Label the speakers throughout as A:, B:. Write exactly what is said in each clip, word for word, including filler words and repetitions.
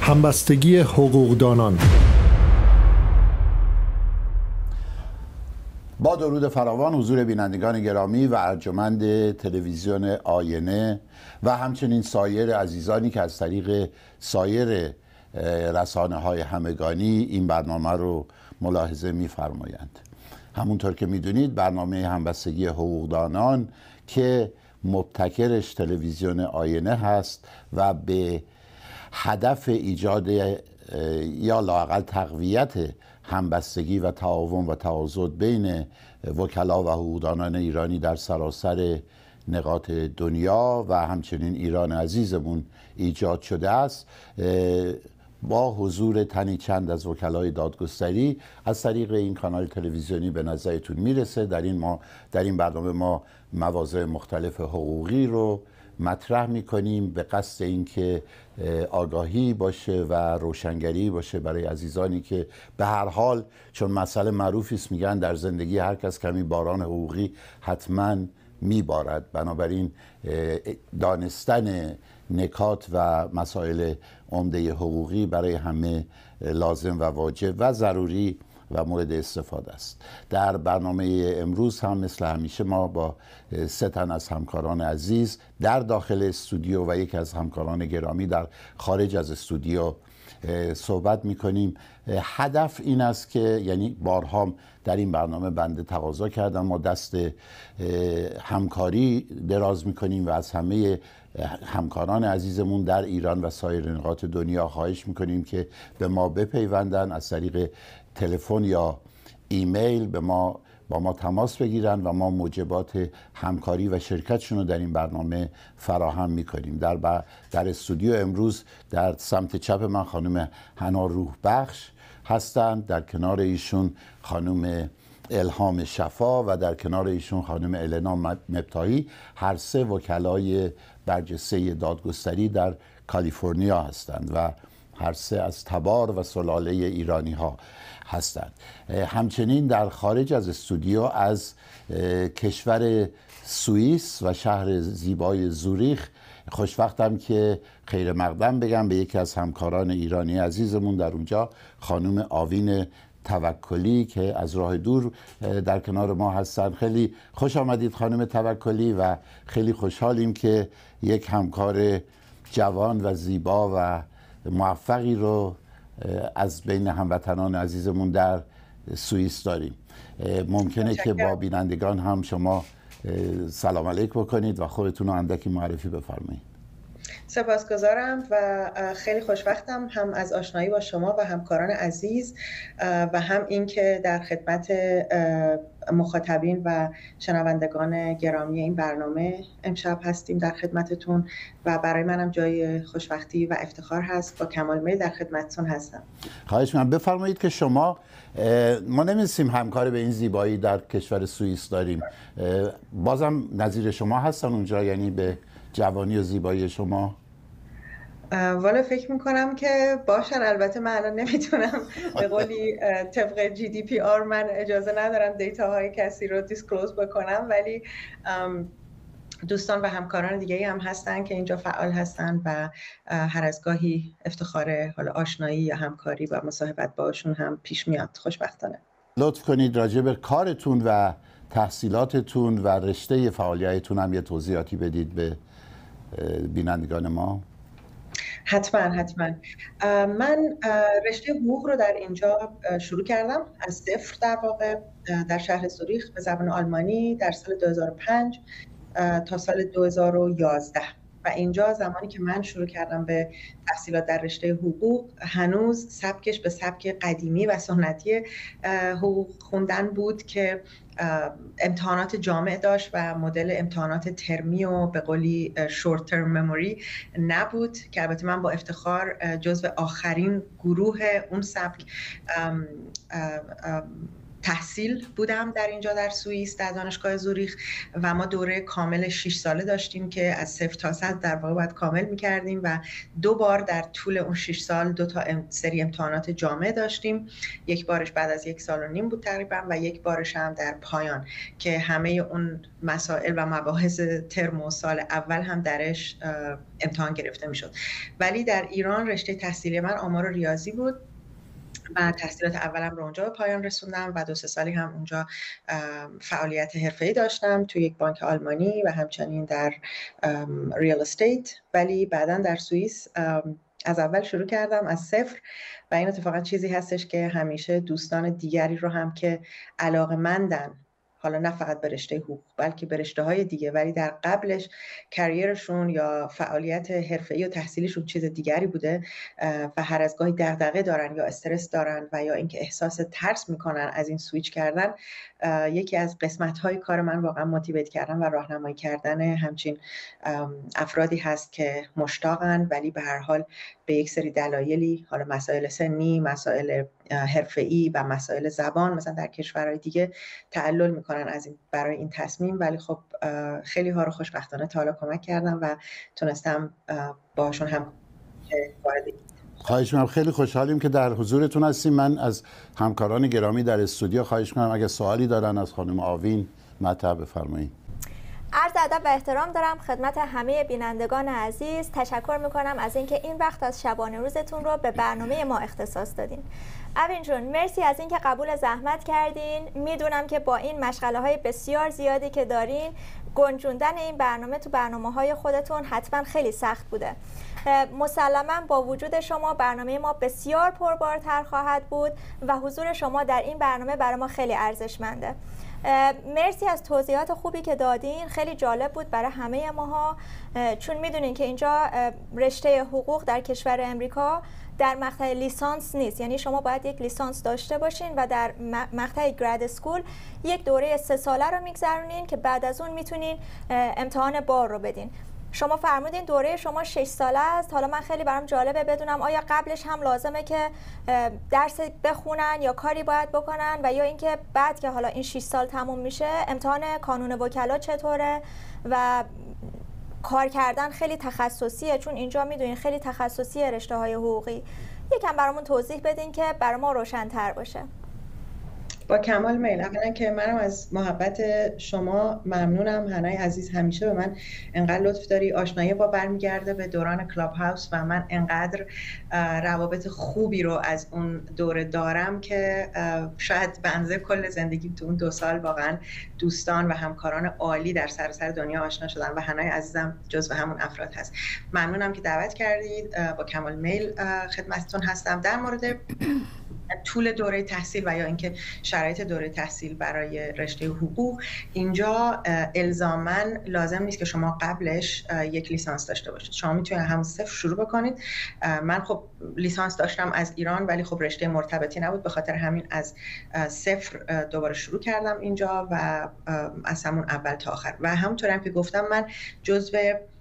A: همبستگی حقوقدانان.
B: با درود فراوان حضور بینندگان گرامی و ارجمند تلویزیون آینه و همچنین سایر عزیزانی که از طریق سایر رسانه های همگانی این برنامه رو ملاحظه می‌فرمایند. همونطور که می‌دونید برنامه همبستگی حقوقدانان که مبتکرش تلویزیون آینه هست و به هدف ایجاد یا لااقل تقویت همبستگی و تعاون و تعاضد بین وکلا و حقوقدانان ایرانی در سراسر نقاط دنیا و همچنین ایران عزیزمون ایجاد شده است، با حضور تنی چند از وکلای دادگستری از طریق این کانال تلویزیونی به نظرتون میرسه. در این ما در این برنامه ما مواضع مختلف حقوقی رو مطرح میکنیم به قصد اینکه آگاهی باشه و روشنگری باشه برای عزیزانی که به هر حال، چون مسئله معروفی است، میگن در زندگی هر کس کمی باران حقوقی حتما میبارد. بنابراین دانستن نکات و مسائل عمده حقوقی برای همه لازم و واجب و ضروری و مورد استفاده است. در برنامه امروز هم مثل همیشه ما با سه تن از همکاران عزیز در داخل استودیو و یک از همکاران گرامی در خارج از استودیو صحبت میکنیم. هدف این است که، یعنی بارها در این برنامه بنده تقاضا کردم، ما دست همکاری دراز میکنیم و از همه همکاران عزیزمون در ایران و سایر نقاط دنیا خواهش میکنیم که به ما بپیوندن، از طریق تلفن یا ایمیل به ما با ما تماس بگیرن و ما موجبات همکاری و شرکتشون رو در این برنامه فراهم میکنیم. در ب... در استودیو امروز در سمت چپ من خانم حنا روح بخش هستند، در کنار ایشون خانم الهام شفا و در کنار ایشون خانم النا مبتایی، هر سه وکلای برجسته دادگستری در کالیفرنیا هستند و هر سه از تبار و سلاله ایرانی ها هستند. همچنین در خارج از استودیو از کشور سوئیس و شهر زیبای زوریخ خوشوقتم که خیر مقدم بگم به یکی از همکاران ایرانی عزیزمون در اونجا، خانم آوین توکلی که از راه دور در کنار ما هستن. خیلی خوش آمدید خانم توکلی و خیلی خوشحالیم که یک همکار جوان و زیبا و موفقی رو از بین هموطنان عزیزمون در سوئیس داریم. ممکنه که با بینندگان هم شما سلام علیک بکنید و خودتون رو اندکی معرفی بفرمایید.
C: سپاسگزارم و خیلی خوشوقتم هم از آشنایی با شما و همکاران عزیز و هم این که در خدمت مخاطبین و شنوندگان گرامی این برنامه امشب هستیم در خدمتتون و برای منم جای خوشبختی و افتخار هست با کمال میل در خدمتتون هستم.
B: خواهش می‌کنم بفرمایید که شما، ما نمی‌دونیم همکار به این زیبایی در کشور سوئیس داریم، بازم نظیر شما هستن اونجا، یعنی به جوانی و زیبایی شما؟
C: والا فکر میکنم که باشن. البته من الان نمیتونم به قولی طبق جی دی پی آر من اجازه ندارم دیتاهای کسی رو دیسکلوز بکنم، ولی دوستان و همکاران دیگه هم هستن که اینجا فعال هستن و هر از گاهی افتخار حالا آشنایی یا همکاری و مصاحبت باشون هم پیش میاد خوشبختانه.
B: لطف کنید راجع به کارتون و تحصیلاتتون و رشته فعالیتتون هم یه توضیحاتی بدید به بینندگان ما.
C: حتما حتما. من رشته حقوق رو در اینجا شروع کردم از صفر، در واقع در شهر زوریخ به زبان آلمانی در سال دو هزار و پنج تا سال دو هزار و یازده و اینجا زمانی که من شروع کردم به تحصیلات در رشته حقوق هنوز سبکش به سبک قدیمی و سنتی حقوق خوندن بود که امتحانات جامع داشت و مدل امتحانات ترمی و به قولی شورت ترم مموری نبود، که البته من با افتخار جزو آخرین گروه اون سبک تحصیل بودم در اینجا در سوئیس در دانشگاه زوریخ و ما دوره کامل شش ساله داشتیم که از صفر تا صد در واقع باید کامل می‌کردیم و دو بار در طول اون شش سال دو تا سری امتحانات جامعه داشتیم. یک بارش بعد از یک سال و نیم بود تقریبا و یک بارش هم در پایان که همه اون مسائل و مباحث ترم و سال اول هم درش امتحان گرفته می‌شد. ولی در ایران رشته تحصیلی من آمار و ریاضی بود و تحصیلات اولم رو اونجا به پایان رسوندم و دو سه سالی هم اونجا فعالیت حرفه‌ای داشتم توی یک بانک آلمانی و همچنین در ریال استیت. ولی بعداً در سوئیس از اول شروع کردم از صفر و این اتفاقا چیزی هستش که همیشه دوستان دیگری رو هم که علاقه‌مندن، حالا نه فقط به رشته حقوق بلکه به رشته‌های دیگه، ولی در قبلش کریرشون یا فعالیت حرفه‌ای و تحصیلیشون چیز دیگری بوده و هر از گاهی دغدغه دارن یا استرس دارن و یا اینکه احساس ترس میکنن از این سویچ کردن، یکی از قسمت‌های کار من واقعا موتیویت کردن و راهنمایی کردن همچین افرادی هست که مشتاقن ولی به هر حال به یک سری دلایلی، حالا مسائل سنی، مسائل حرفه‌ای و مسائل زبان مثلا در کشورهای دیگه تعلل میکنن از این برای این تصمیم. ولی خب خیلی ها رو خوشبختانه تا حالا کمک کردم و تونستم باشون هم وارد.
B: خواهش می‌کنم، خیلی خوشحالیم که در حضورتون هستیم. من از همکاران گرامی در استودیو خواهش می‌کنم اگه سوالی دارن از خانم آوین مطرح بفرمایید.
D: عرض ادب و احترام دارم خدمت همه بینندگان عزیز. تشکر میکنم از اینکه این وقت از شبانه روزتون رو به برنامه ما اختصاص دادین. اوین جون مرسی از اینکه قبول زحمت کردین. میدونم که با این مشغله‌های بسیار زیادی که دارین گنجوندن این برنامه تو برنامه‌های خودتون حتما خیلی سخت بوده. مسلماً با وجود شما برنامه ما بسیار پربارتر خواهد بود و حضور شما در این برنامه برای ما خیلی ارزشمنده. مرسی از توضیحات خوبی که دادین، خیلی جالب بود برای همه ماها، چون میدونین که اینجا رشته حقوق در کشور امریکا در مقطع لیسانس نیست، یعنی شما باید یک لیسانس داشته باشین و در مقطع گراد اسکول یک دوره سه ساله رو میگذرونین که بعد از اون میتونین امتحان بار رو بدین. شما فرمودین دوره شما شش ساله است. حالا من خیلی برام جالبه بدونم آیا قبلش هم لازمه که درس بخونن یا کاری باید بکنن و یا اینکه بعد که حالا این شش سال تموم میشه امتحان کانون وکلا چطوره و کار کردن خیلی تخصصیه، چون اینجا میدونین خیلی تخصصیه رشته های حقوقی. یکم برامون توضیح بدین که برای ما روشن‌تر باشه.
C: با کمال میل. اولا که منم از محبت شما ممنونم. هنای عزیز همیشه به من انقدر لطف داری. آشنایی با برمیگرده به دوران کلاب هاوس و من انقدر روابط خوبی رو از اون دوره دارم که شاید به اندازه کل زندگی تو اون دو سال واقعا دوستان و همکاران عالی در سراسر دنیا آشنا شدن و هنای عزیزم جزو همون افراد هست. ممنونم که دعوت کردید. با کمال میل خدمتتون هستم. در مورد طول دوره تحصیل و یا اینکه شرایط دوره تحصیل برای رشته حقوق، اینجا الزاماً لازم نیست که شما قبلش یک لیسانس داشته باشید. شما میتونید همون صفر شروع بکنید. من خب لیسانس داشتم از ایران ولی خب رشته مرتبطی نبود، به خاطر همین از صفر دوباره شروع کردم اینجا و از همون اول تا آخر. و همونطور هم که گفتم من جزو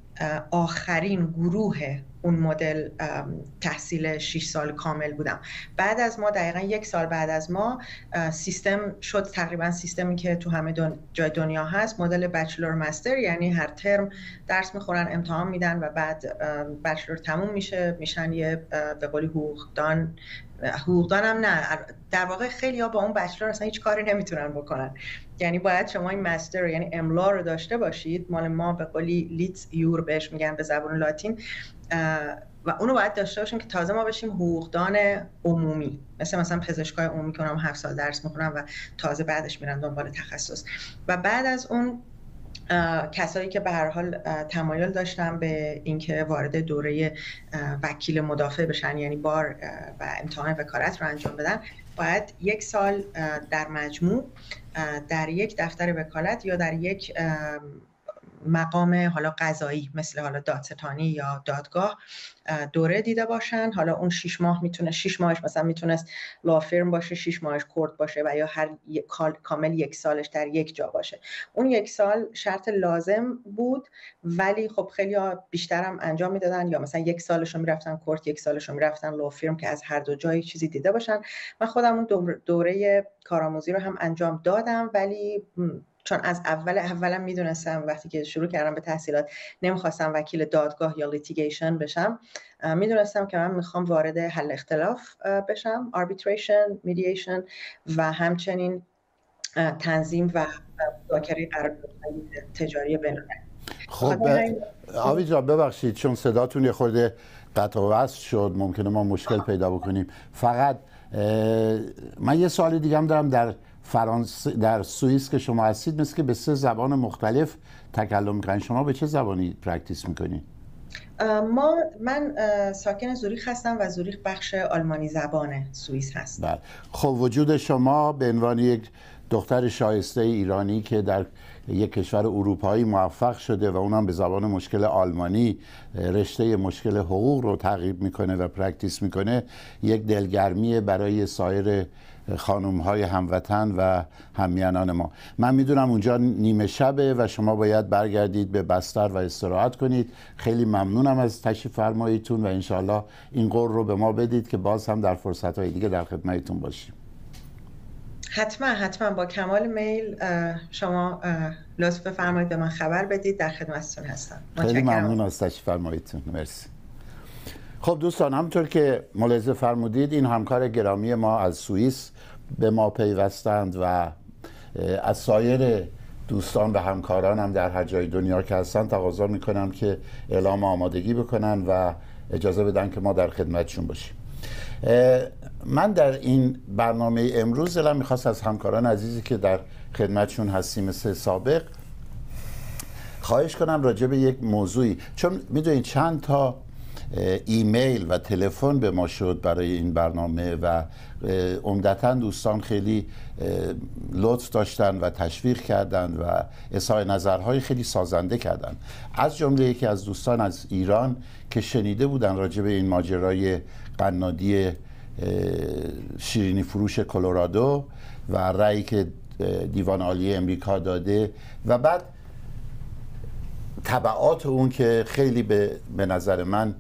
C: آخرین گروه اون مدل تحصیل شش سال کامل بودم. بعد از ما دقیقاً یک سال بعد از ما سیستم شد تقریباً سیستمی که تو همه دن... جای دنیا هست، مدل بچلور مستر، یعنی هر ترم درس میخورن، امتحان میدن و بعد بچلور تموم میشه، میشن یه به قولی حقوقدان. حقوقدان هم نه، در واقع خیلی ها با اون بچلور اصلا هیچ کاری نمیتونن بکنن. یعنی باید شما این مستر یعنی املا رو داشته باشید، مال ما به قولی لیتس یور بهش میگن به زبان لاتین، و اونو باید داشته باشیم که تازه ما بشیم حقوقدان عمومی، مثل مثلا پزشکای عمومی که اونم هفت سال درس میخونن و تازه بعدش میرن دنبال تخصص. و بعد از اون کسایی که به هر حال تمایل داشتن به اینکه وارد دوره وکیل مدافع بشن، یعنی بار و امتحان وکالت رو انجام بدن، باید یک سال در مجموع در یک دفتر وکالت یا در یک مقام حالا قضایی مثل حالا دادستانی یا دادگاه دوره دیده باشن. حالا اون شش ماه میتونه شش ماهش مثلا میتونست لا فرم باشه، شش ماهش کورت باشه و یا هر کامل یک سالش در یک جا باشه. اون یک سال شرط لازم بود ولی خب خیلی ها بیشتر هم انجام میدادن، یا مثلا یک سالشو میرفتن کورت، یک سالشو میرفتن لا فرم که از هر دو جای چیزی دیده باشن. من خودم اون دوره کارآموزی رو هم انجام دادم ولی چون از اول اولا میدونستم وقتی که شروع کردم به تحصیلات نمیخواستم وکیل دادگاه یا لیتیگیشن بشم، میدونستم که من میخوام وارد حل اختلاف بشم، arbitration، mediation و همچنین تنظیم و مذاکره قراردادهای تجاری بین‌المللی.
B: خب آوی جان ببخشید چون صداتون یه خورده قطع و وصل شد، ممکنه ما مشکل پیدا بکنیم. فقط من یه سوالی دیگه هم دارم. در فرانسه، در سوئیس که شما هستید مثل که به سه زبان مختلف تکلم میکنین، شما به چه زبانی پرکتیس میکنین؟
C: ما من ساکن زوریخ هستم و زوریخ بخش آلمانی زبان سوئیس هست.
B: بله. خب وجود شما به عنوان یک دختر شایسته ایرانی که در یک کشور اروپایی موفق شده و اونم به زبان مشکل آلمانی رشته مشکل حقوق رو تعقیب میکنه و پرکتیس میکنه، یک دلگرمی برای سایر خانم‌های هموطن و هممیانان ما. من میدونم اونجا نیمه شبه و شما باید برگردید به بستر و استراحت کنید. خیلی ممنونم از تشریف فرماییتون و انشالله این قول رو به ما بدید که باز هم در فرصت‌های دیگه در خدمتتون باشیم.
C: حتما حتما با کمال میل شما لطف بفرمایید به من خبر بدید، در خدمتتون هستم.
B: خیلی ممنون از تشریف فرماییتون. مرسی. خب دوستان، همونطور که ملاحظه فرمودید این همکار گرامی ما از سوئیس به ما پیوستند و از سایر دوستان و همکاران هم در هر جای دنیا که هستن تقاضا میکنم که اعلام آمادگی بکنن و اجازه بدن که ما در خدمتشون باشیم. من در این برنامه امروز دلم میخواست از همکاران عزیزی که در خدمتشون هستیم مثل سابق خواهش کنم راجع به یک موضوعی، چون میدونید چند تا ایمیل و تلفن به ما شد برای این برنامه و عمدتاً دوستان خیلی لطف داشتن و تشویق کردن و اظهار نظرهای خیلی سازنده کردن. از جمله یکی از دوستان از ایران که شنیده بودن راجع به این ماجرای قنادی شیرینی فروش کلرادو و رأیی که دیوان عالی امریکا داده و بعد تبعات اون که خیلی به, به نظر من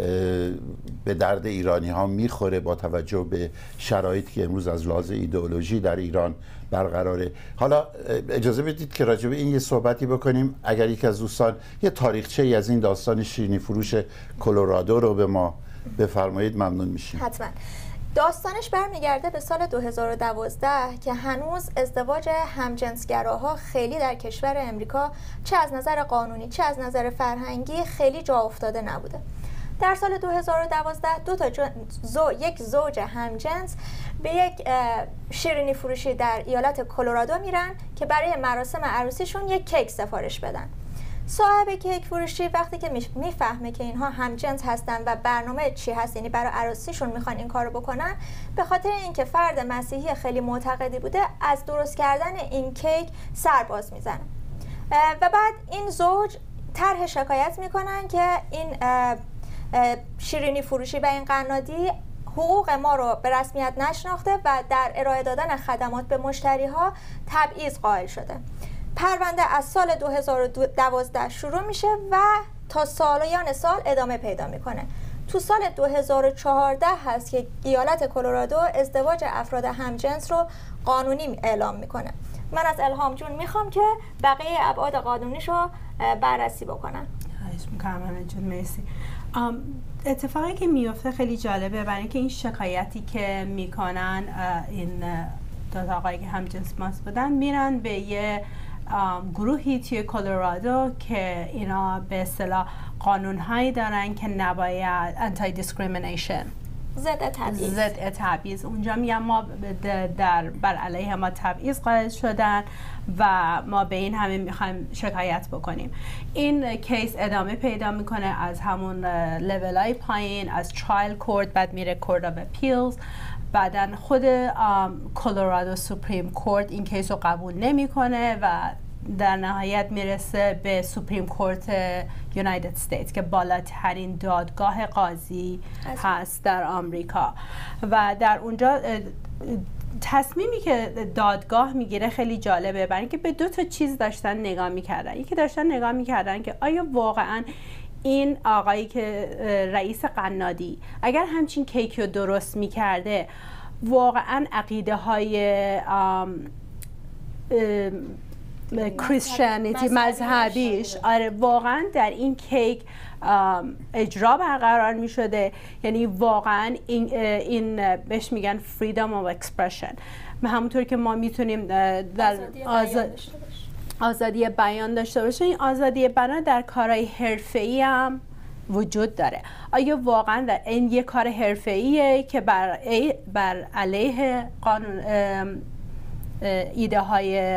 B: به درد ایرانی ها میخوره با توجه به شرایطی که امروز از لحاظ ایدئولوژی در ایران برقراره. حالا اجازه بدید که راجع به این یه صحبتی بکنیم. اگر یک از دوستان یه تاریخچه ای از این داستان شیرینی فروش کلرادو رو به ما بفرمایید ممنون میشیم.
D: حتما. داستانش برمیگرده به سال دو هزار و دوازده که هنوز ازدواج همجنسگراها خیلی در کشور امریکا چه از نظر قانونی چه از نظر فرهنگی خیلی جا افتاده نبوده. در سال دو هزار و دوازده دو تا زو، یک زوج همجنس به یک شیرینی فروشی در ایالت کلرادو میرن که برای مراسم عروسیشون یک کیک سفارش بدن. صاحب کیک فروشی وقتی که میفهمه که اینها همجنس هستن و برنامه چی هست، یعنی برای عروسیشون میخوان این کارو بکنن، به خاطر اینکه فرد مسیحی خیلی معتقدی بوده از درست کردن این کیک سرباز میزنه و بعد این زوج طرح شکایت میکنن که این شیرینی فروشی و این قنادی حقوق ما رو به رسمیت نشناخته و در ارائه دادن خدمات به مشتری ها تبعیض قائل شده. پرونده از سال دو هزار و دوازده شروع میشه و تا سالیان سال ادامه پیدا میکنه. تو سال دو هزار و چهارده هست که ایالت کلرادو ازدواج افراد همجنس رو قانونی اعلام میکنه. من از الهام جون میخوام که بقیه ابعاد قانونیش رو بررسی بکنن.
E: خواهش میکنم همه جون. مرسی. اتفاقی که میفته خیلی جالبه، برای اینکه این شکایتی که میکنن این دو تا آقایی که همجنس ماس بودن میرن به یه گروهی توی کلرادو که اینا به اصطلاح قانونهایی دارن که نباید انتی دیسکریمینیشن،
D: ضد تبعیض
E: ضد تبعیض اونجا میگن ما در بر علیه ما تبعیض قائل شدن و ما به این همه میخوایم شکایت بکنیم. این کیس ادامه پیدا میکنه از همون لیول های پایین، از ترایل کورت، بعد میره کورت آف اپیلز، بعدن خود کلرادو سوپریم کورت این کیس رو قبول نمیکنه و در نهایت میرسه به سوپریم کورت یونایتد استیتس که بالاترین دادگاه قاضی هست در آمریکا و در اونجا تصمیمی که دادگاه میگیره خیلی جالبه، برای اینکه به دو تا چیز داشتن نگاه میکردن. یکی داشتن نگاه میکردن که آیا واقعا این آقایی که رئیس قنادی اگر همچین کیک رو درست میکرده واقعا عقیده های کریستیانیتی مذهبیش آره واقعا در این کیک اجرا برقرار می شده، یعنی واقعا این, این بهش میگن freedom of expression، همونطور که ما میتونیم در آزاد آزادی بیان داشته باشیم، این آزادی بیان در کارهای حرفه‌ای هم وجود داره. آیا واقعا در این یک کار حرفه‌ایه که بر, بر علیه قانون ایده های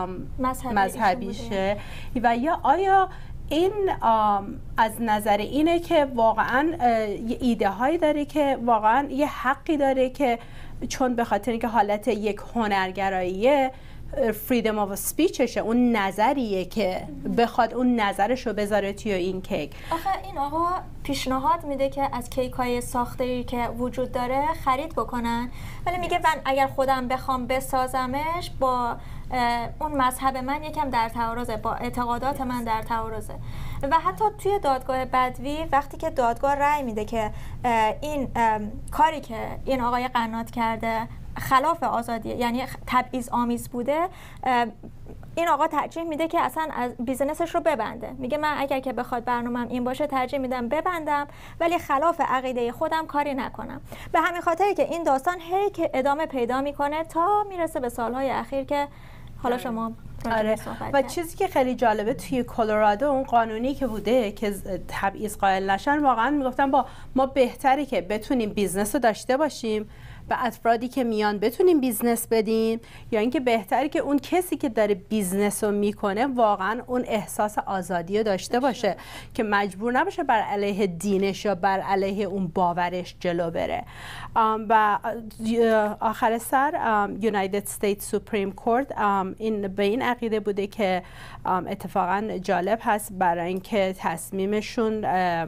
E: مذهبیشه و یا آیا این از نظر اینه که واقعا یه ایده هایی داره که واقعا یه حقی داره که چون به خاطر اینکه حالت یک هنرگراییه freedom of speechشه، اون نظریه که بخواد اون نظرش رو بذاره توی این کیک.
D: آخه این آقا پیشنهاد میده که از کیک های ساخته‌ای که وجود داره خرید بکنن، ولی میگه من اگر خودم بخوام بسازمش با اون مذهب من یکم در تعارضه، با اعتقادات من در تعارضه. و حتی توی دادگاه بدوی وقتی که دادگاه رأی میده که این کاری که این آقای قنات کرده خلاف آزادی یعنی تبعیض آمیز بوده، این آقا ترجیح میده که اصلا از بیزنسش رو ببنده. میگه من اگر که بخواد برنامه‌ام این باشه ترجیح میدم ببندم ولی خلاف عقیده خودم کاری نکنم. به همین خاطری که این داستان هی که ادامه پیدا میکنه تا میرسه به سالهای اخیر که حالا شما
E: آره. و چیزی که خیلی جالبه توی کلرادو اون قانونی که بوده که تبعیض قائل نشن، واقعا میگفتن با ما بهتره که بتونیم بیزنس رو داشته باشیم به افرادی که میان بتونیم بیزنس بدیم، یا اینکه بهتره که اون کسی که داره بیزنس رو میکنه واقعا اون احساس آزادی رو داشته باشه که مجبور نباشه بر علیه دینش یا بر علیه اون باورش جلو بره. و آخر سر یونایتد استیتس سوپریم کورت این به این عقیده بوده که اتفاقا جالب هست برای اینکه تصمیمشون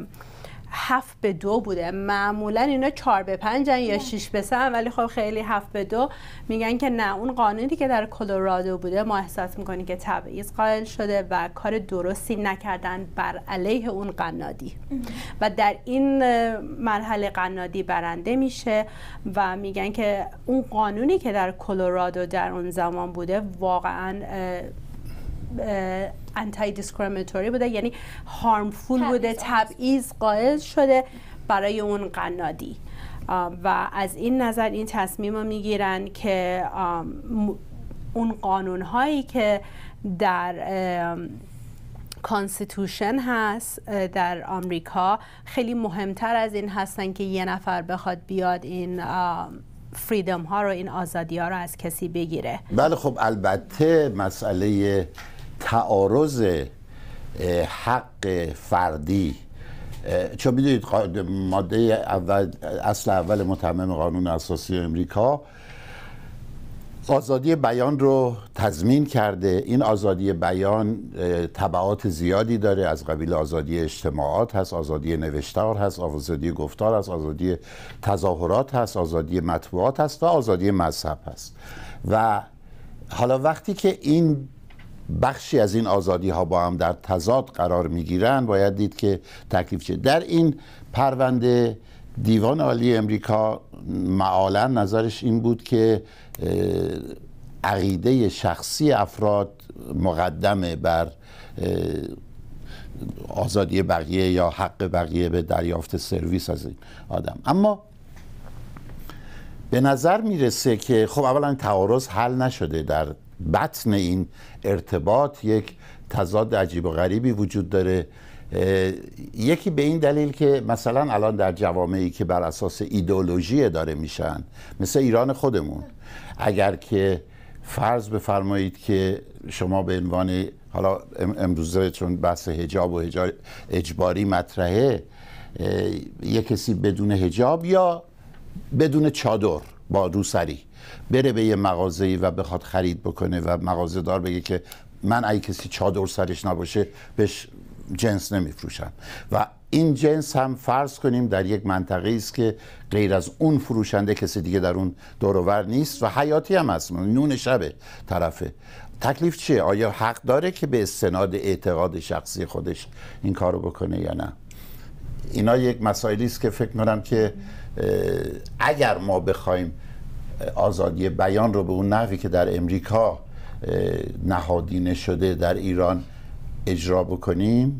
E: هفت به دو بوده. معمولا اینا چهار به پنج یا شش به سه، ولی خب خیلی هفت به دو میگن که نه، اون قانونی که در کلرادو بوده ما احساس میکنیم که تبعیض قائل شده و کار درستی نکردن بر علیه اون قنادی و در این مرحله قنادی برنده میشه و میگن که اون قانونی که در کلرادو در اون زمان بوده واقعا انتی دیسکریمیناتوری بوده، یعنی هارمفول بوده، تبعیض قائل شده برای اون قنادی و از این نظر این تصمیم رو میگیرن که اون قانون هایی که در کانستیتوشن هست در آمریکا خیلی مهمتر از این هستن که یه نفر بخواد بیاد این فریدم ها رو، این آزادی ها رو از کسی بگیره.
B: بله خب البته مسئله تعارض حق فردی، چون میدونید ماده اول اصل اول متمم قانون اساسی امریکا آزادی بیان رو تضمین کرده. این آزادی بیان تبعات زیادی داره، از قبیل آزادی اجتماعات هست، آزادی نوشتار هست، آزادی گفتار هست، آزادی تظاهرات هست، آزادی مطبوعات هست و آزادی مذهب هست. و حالا وقتی که این بخشی از این آزادی ها با هم در تضاد قرار می گیرن باید دید که تکلیف چه. در این پرونده دیوان عالی امریکا معالاً نظرش این بود که عقیده شخصی افراد مقدمه بر آزادی بقیه یا حق بقیه به دریافت سرویس از این آدم. اما به نظر میرسه که خب اولا تعارض حل نشده، در بطن این ارتباط یک تضاد عجیب و غریبی وجود داره. یکی به این دلیل که مثلا الان در جوامعی که بر اساس ایدئولوژی داره میشن، مثل ایران خودمون، اگر که فرض بفرمایید که شما به عنوان حالا امروزه چون بحث حجاب و اجباری مطرحه، یک کسی بدون حجاب یا بدون چادر با روسری بره به یه مغازه‌ای و بخواد خرید بکنه و مغازه‌دار بگه که من اگه کسی چادر سرش نباشه بهش جنس نمیفروشن و این جنس هم فرض کنیم در یک منطقه است که غیر از اون فروشنده کسی دیگه در اون دور و بر نیست و حیاتی هم هست، نون شبه طرفه. تکلیف چیه؟ آیا حق داره که به استناد اعتقاد شخصی خودش این کارو بکنه یا نه؟ اینا یک مسائلی است که فکر می‌کنم که اگر ما بخوایم آزادی بیان رو به اون نحوی که در امریکا نهادینه شده در ایران اجرا بکنیم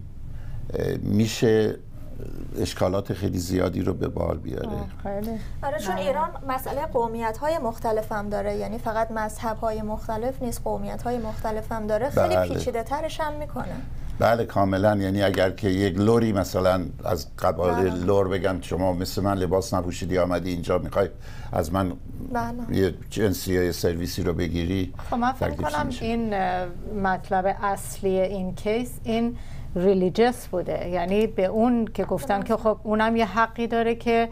B: میشه اشکالات خیلی زیادی رو به بار بیاره.
D: آره چون ایران مسئله قومیت‌های مختلف هم داره، یعنی فقط مذهب‌های مختلف نیست، قومیت‌های مختلف هم داره، خیلی
B: بله.
D: پیچیده‌ترش هم میکنه.
B: بله کاملا، یعنی اگر که یک لوری مثلا از قبایل لور بگم شما مثل من لباس نپوشیدی آمدی اینجا میخوای از من بله. یه جنسی یا سرویسی رو بگیری،
F: خب من فکر کنم این مطلب اصلی این کیس این ریلیجیس بوده، یعنی به اون که گفتن که خب اونم یه حقی داره که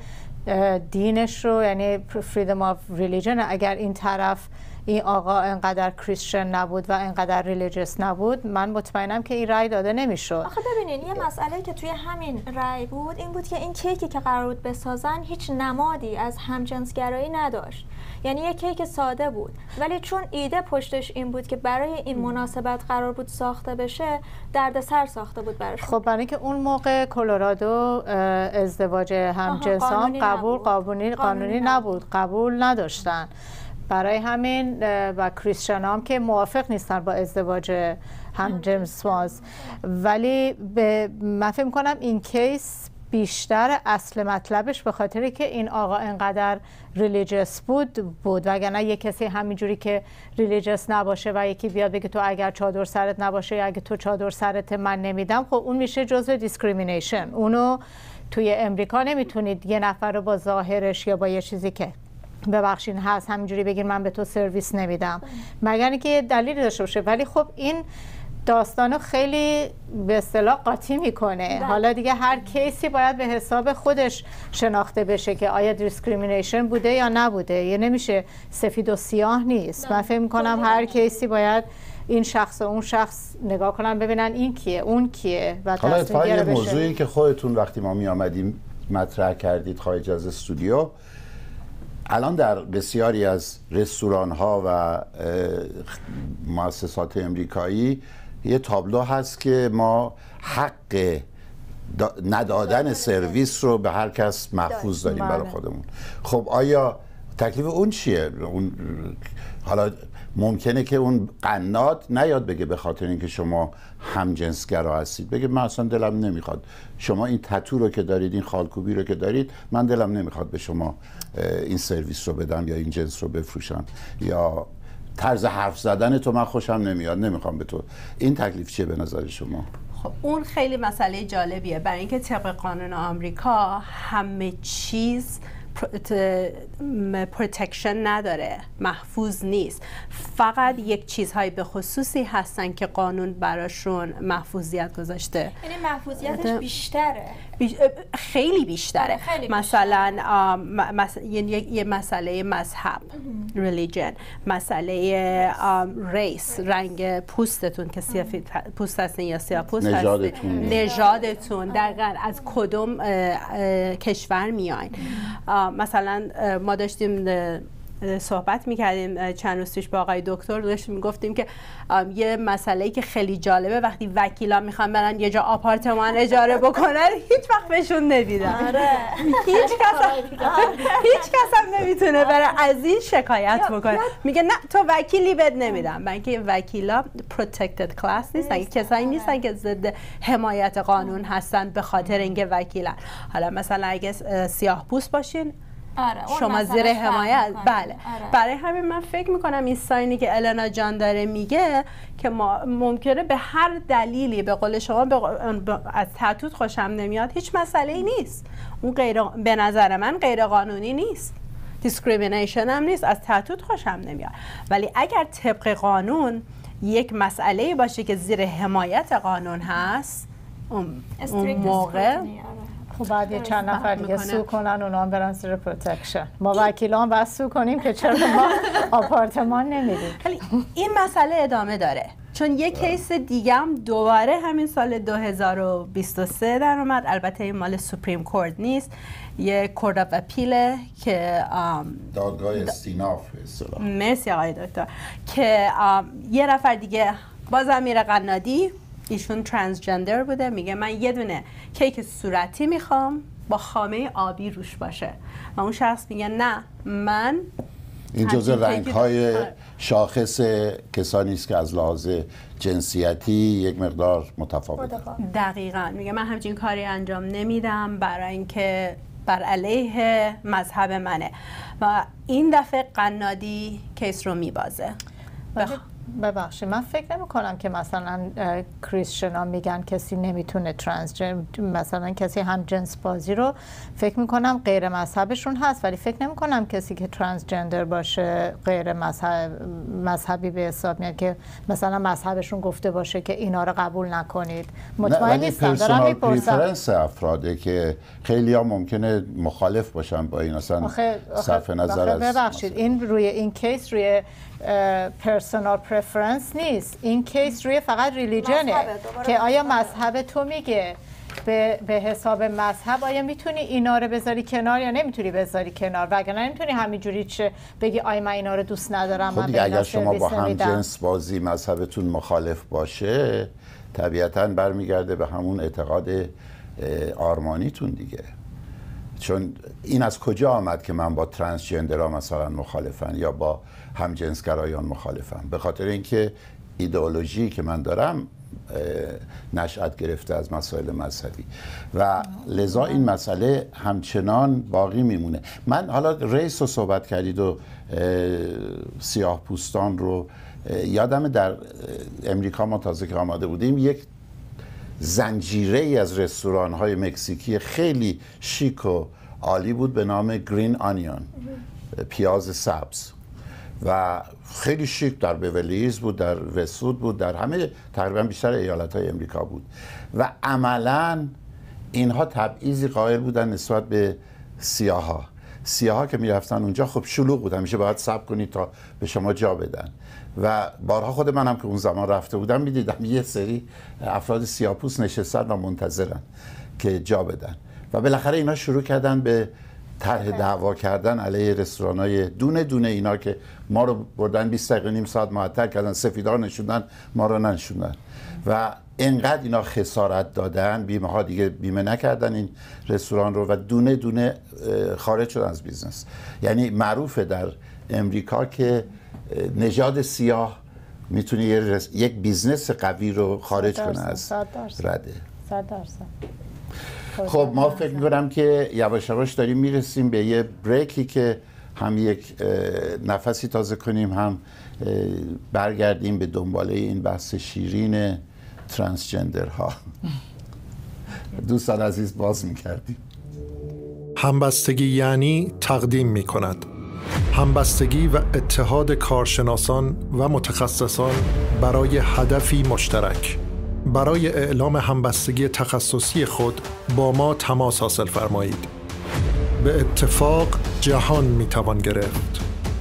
F: دینش رو، یعنی فریدم آف ریلیجن، اگر این طرف این آقا انقدر کریستین نبود و انقدر ریلیجیس نبود من مطمئنم که این رأی داده نمیشد.
D: آخه ببینین یه مسئله که توی همین رأی بود این بود که این کیکی که قرار بود بسازن هیچ نمادی از همجنسگرایی نداشت، یعنی یه کیک ساده بود ولی چون ایده پشتش این بود که برای این مناسبت قرار بود ساخته بشه دردسر ساخته بود براش.
F: خب برای که اون موقع کلرادو ازدواج همجنسان قبول قانونی قانونی نبود، قبول نداشتن، برای همین و کریستیان هم که موافق نیستن با ازدواج همجنس باز. ولی به من فکر می‌کنم این کیس بیشتر اصل مطلبش به خاطری که این آقا انقدر ریلیجیس بود بود وگرنه یک کسی همینجوری که ریلیجیس نباشه و یکی بیاد بگه تو اگر چادر سرت نباشه یا اگه تو چادر سرت من نمیدم، خب اون میشه جزء دیسکریمینیشن. اونو توی امریکا نمیتونید یه نفر رو با ظاهرش یا با یه چیزی که ببخشین هست همینجوری بگین من به تو سرویس نمیدم مگر اینکه دلیلی داشته باشه. ولی خب این داستانو خیلی به اصطلاح قاطی میکنه. حالا دیگه هر کیسی باید به حساب خودش شناخته بشه که آیا دیسکریمینیشن بوده یا نبوده، یه نمیشه سفید و سیاه نیست. من فکر میکنم هر کیسی باید این شخص و اون شخص نگاه کنن ببینن این کیه اون کیه و
B: حالا اتفاقا یه موضوعی که خودتون وقتی ما می آمدیم مطرح کردید خارج از استودیو، الان در بسیاری از رستوران ها و مؤسسات امریکایی یه تابلو هست که ما حق ندادن سرویس رو به هر کس محفوظ داریم برای خودمون. خب آیا تکلیف اون چیه؟ اون حالا ممکنه که اون قنات نیاد بگه به خاطر اینکه شما همجنسگرا هستید، بگه من اصلا دلم نمیخواد شما این تتو رو که دارید، این خالکوبی رو که دارید، من دلم نمیخواد به شما این سرویس رو بدم یا این جنس رو بفروشم، یا طرز حرف زدن تو من خوشم نمیاد نمیخوام به تو. این تکلیف چیه به نظر شما؟
E: خب اون خیلی مسئله جالبیه، برای اینکه طبق قانون آمریکا همه چیز پروتکشن نداره، محفوظ نیست. فقط یک چیزهای به خصوصی هستن که قانون براشون محفوظیت گذاشته.
D: یعنی محفوظیتش بیشتره،
E: بیش... خیلی بیشتره. خیلی مثلا مس... یه مسئله مذهب ریلیجن، مسئله ریس، رنگ پوستتون که سیاه پوست هستین یا سیاه پوست هستین، نژادتون نژادتون دقیقاً از کدوم کشور میاین. مثلا ما داشتیم صحبت میکردیم چند روز پیش با آقای دکتر، داشتیم میگفتیم که یه مسئله‌ای که خیلی جالبه، وقتی وکیلا میخوان برن یه جا آپارتمان اجاره بکنن هیچ وقت بهشون نمیدن. آره. هیچ کس هیچ کس هم نمیتونه بره از این شکایت بکنه، میگه نه تو وکیلی بد نمیدم. من که وکیلا پروتکتد کلاس نیستن، کسایی نیستن که ضد حمایت قانون هستن به خاطر اینکه وکیلن. حالا مثلا اگه سیاه پوست باشین
D: آره،
E: شما زیر حمایت. بله آره. برای همین من فکر میکنم این ساینی که النا جان داره میگه که ما ممکنه به هر دلیلی به قول شما از تتوت خوشم نمیاد، هیچ مسئله ای نیست، اون غیر به نظر من غیر قانونی نیست، دیسکریمینیشن هم نیست، از تتوت خوشم نمیاد. ولی اگر طبق قانون یک مسئله باشه که زیر حمایت قانون هست، اون, اون موقع
F: خب بعد یه چند نفر دیگه سو کنن اونا هم برن زیر پروتکشن. ما وکیلان بس سو کنیم که چرا ما آپارتمان نمیدیم.
E: ولی این مسئله ادامه داره. چون یک کیس دیگه هم دوباره همین سال دو هزار و بیست و سه در اومد، البته این مال سوپریم کورت نیست، یه کورت اف اپیله که
B: دادگاه استیناف اصطلاح.
E: مرسی آقای دکتر. که یه نفر دیگه باز امیر قنادی، ایشون ترانسجندر بوده، میگه من یه دونه کیک صورتی میخوام با خامه آبی روش باشه و اون شخص میگه نه من
B: این جزء رنگ‌های شاخص کسانی است که از لحاظ جنسیتی یک مقدار متفاوته.
E: دقیقاً میگه من همچین کاری انجام نمیدم برای اینکه بر علیه مذهب منه و این دفعه قنادی کیس رو میبازه. بخ...
F: ببخشید من فکر نمی کنم که مثلا کریستیان ها میگن کسی نمیتونه ترانسجندر، مثلا کسی هم جنس بازی رو فکر میکنم غیر مذهبشون هست، ولی فکر نمی کنم کسی که ترانسجندر باشه غیر مذهب مذهبی به حساب میاد که مثلا مذهبشون گفته باشه که اینا رو قبول نکنید. مطمئن نیستم، دارم میپرسم.
B: پرفرنس افراده که خیلی ها ممکنه مخالف باشن با این، اصلا صرف نظر از
F: ببخشید این روی این کیس روی پرسونال پرفرنس نیست، این کیس روی فقط ریلیجنه که آیا مذهب تو میگه به, به حساب مذهب آیا میتونی اینا رو بذاری کنار یا نمیتونی بذاری کنار، وگرنه نمیتونی همینجوری چه بگی آی من اینا رو دوست ندارم.
B: خب دیگه اگر شما با هم جنس بازی مذهبتون مخالف باشه طبیعتاً برمیگرده به همون اعتقاد آرمانیتون دیگه. چون این از کجا آمد که من با ترانسجندرها مثلا مخالفم یا با همجنسگرایان مخالفم؟ به خاطر اینکه ایدئولوژی که من دارم نشأت گرفته از مسائل مذهبی و لذا این مسئله همچنان باقی میمونه. من حالا ریس رو صحبت کردید و سیاه پوستان رو یادم در امریکا ما تازه که آماده بودیم یک زنجیره ای از رستوران های مکزیکی خیلی شیک و عالی بود به نام گرین آنیون، پیاز سبز، و خیلی شیک در بیولیز بود، در وست‌وود بود، در همه تقریبا بیشتر ایالت های امریکا بود و عملا اینها تبعیضی قائل بودن نسبت به سیاها. سیاها که میرفتن اونجا خب شلوغ بود، همیشه باید صبر کنید تا به شما جا بدن و بارها خود منم که اون زمان رفته بودم میدیدم یه سری افراد سیاه‌پوست نشستن و منتظرن که جا بدن و بالاخره اینا شروع کردن به طرح دعوا کردن علیه رستوران‌های دونه دونه اینا که ما رو بردن بیست دقیقه نیم ساعت معطل کردن، سفیدار نشوندن، ما رو نشوندن و انقدر اینا خسارت دادن، بیمه ها دیگه بیمه نکردن این رستوران رو و دونه دونه خارج شدن از بیزنس. یعنی معروفه در امریکا که نژاد سیاه میتونه یک بیزنس قوی رو خارج کنه از رده.
F: صد درصد.
B: خب ما فکر می‌کنم که یواش یواش داریم میرسیم به یه بریکی که هم یک نفسی تازه کنیم، هم برگردیم به دنباله این بحث شیرین ترانسجندرها. دوستان عزیز باز می‌کردیم.
A: همبستگی یعنی تقدیم می‌کند. همبستگی و اتحاد کارشناسان و متخصصان برای هدفی مشترک. برای اعلام همبستگی تخصصی خود با ما تماس حاصل فرمایید. به اتفاق جهان میتوان گرفت.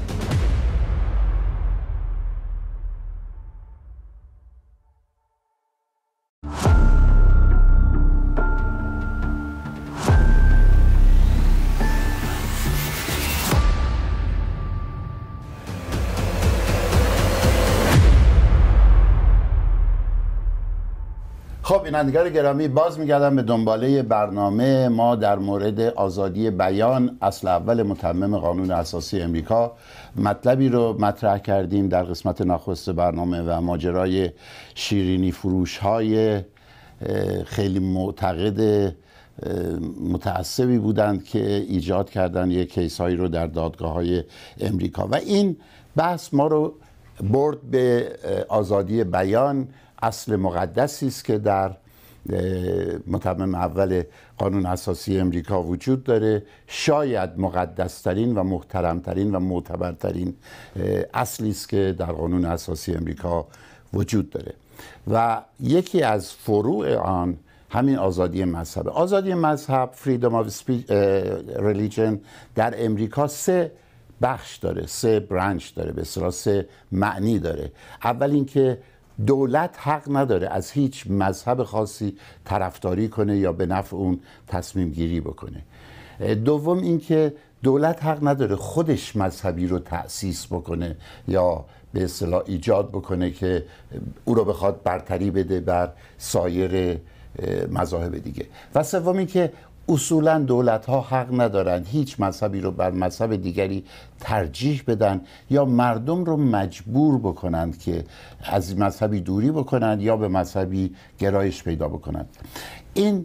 B: خب بینندگان گرامی، باز میگردم به دنباله برنامه ما در مورد آزادی بیان، اصل اول متمم قانون اساسی امریکا. مطلبی رو مطرح کردیم در قسمت نخست برنامه و ماجرای شیرینی فروش های خیلی معتقد متعصبی بودند که ایجاد کردن یک کیس هایی رو در دادگاه های امریکا و این بحث ما رو برد به آزادی بیان، اصل مقدسی است که در متمم اول قانون اساسی امریکا وجود داره. شاید مقدسترین و محترمترین و معتبرترین اصلی است که در قانون اساسی امریکا وجود داره و یکی از فروع آن همین آزادی مذهب. آزادی مذهب freedom of speech, religion در امریکا سه بخش داره، سه برانچ داره، به اصطلاح سه معنی داره. اول اینکه دولت حق نداره از هیچ مذهب خاصی طرفداری کنه یا به نفع اون تصمیم گیری بکنه. دوم اینکه دولت حق نداره خودش مذهبی رو تأسیس بکنه یا به اصطلاح ایجاد بکنه که او رو بخواد برتری بده بر سایر مذاهب دیگه. و سوم اینکه اصولا دولت ها حق ندارند هیچ مذهبی رو بر مذهب دیگری ترجیح بدن یا مردم رو مجبور بکنند که از مذهبی دوری بکنند یا به مذهبی گرایش پیدا بکنند. این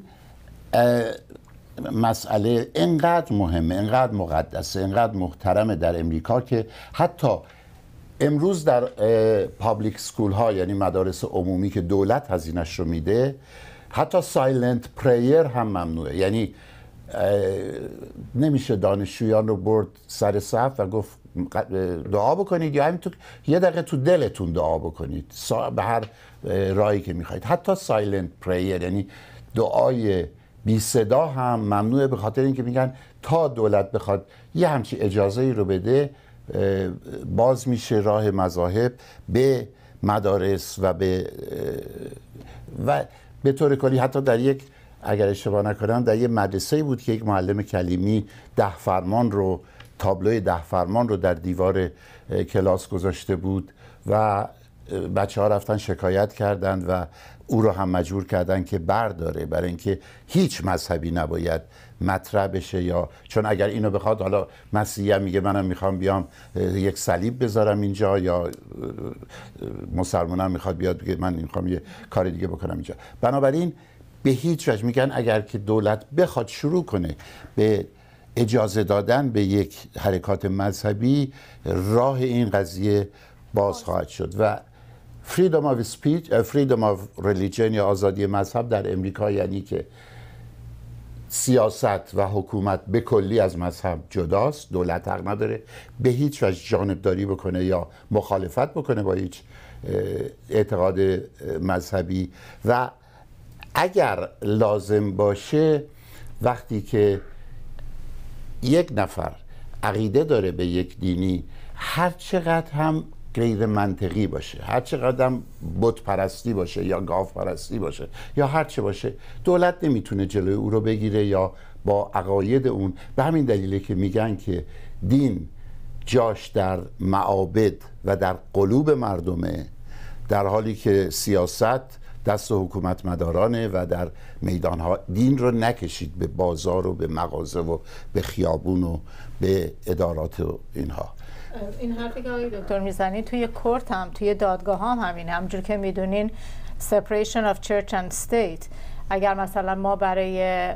B: مسئله انقدر مهمه، انقدر مقدسه، انقدر محترمه در امریکا که حتی امروز در پابلیک سکول ها، یعنی مدارس عمومی که دولت هزینه‌اش رو میده، حتی سایلنت پریر هم ممنوعه. یعنی نمیشه دانشجویان رو برد سر صف و گفت دعا بکنید یا همینطور یه دقیقه تو دلتون دعا بکنید به هر راهی که میخواید. حتی سایلنت پریر یعنی دعای بی صدا هم ممنوعه، به خاطر اینکه میگن تا دولت بخواد یه همچی اجازه ای رو بده باز میشه راه مذاهب به مدارس و به و به طور کلی. حتی در یک، اگر اشتباه نکنم، در یک مدرسه بود که یک معلم کلیمی ده فرمان رو، تابلوی ده فرمان رو در دیوار کلاس گذاشته بود و بچه ها رفتن شکایت کردند و او رو هم مجبور کردن که برداره، برای اینکه هیچ مذهبی نباید مطرح بشه. یا چون اگر اینو بخواد، حالا مسیحی هم میگه منم میخوام بیام یک صلیب بذارم اینجا، یا مسلمان هم میخواد بیاد بگه من میخوام یه کار دیگه بکنم اینجا. بنابراین به هیچ وجه میگن اگر که دولت بخواد شروع کنه به اجازه دادن به یک حرکات مذهبی، راه این قضیه باز خواهد شد. و freedom of speech, freedom of religion یا آزادی مذهب در امریکا یعنی که سیاست و حکومت به کلی از مذهب جداست. دولت حق نداره به هیچ وجه جانبداری بکنه یا مخالفت بکنه با هیچ اعتقاد مذهبی. و اگر لازم باشه، وقتی که یک نفر عقیده داره به یک دینی، هر چقدر هم غیر منطقی باشه، هر چقدر هم بت پرستی باشه یا گاو پرستی باشه یا هر چه باشه، دولت نمیتونه جلوی او رو بگیره یا با عقاید اون. به همین دلیله که میگن که دین جاش در معابد و در قلوب مردمه، در حالی که سیاست دست حکومت مدارانه و در میدانها. دین رو نکشید به بازار و به مغازه و به خیابون و به ادارات و اینها.
F: این حرفی که آقای دکتر میزنید توی کورت هم، توی دادگاه هم همینه. همونجور که میدونین separation of church and state، اگر مثلا ما برای